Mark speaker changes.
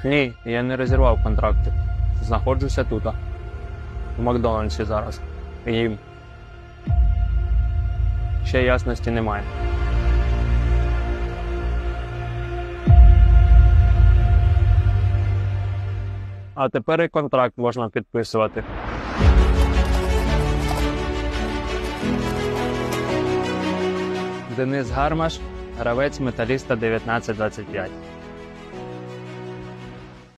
Speaker 1: Ні, я не розірвав контракти. Знаходжуся тут. В Макдональдсі зараз. Їм. Ще ясності немає. А тепер і контракт можна підписувати. Денис Гармаш, гравець Металіста 1925.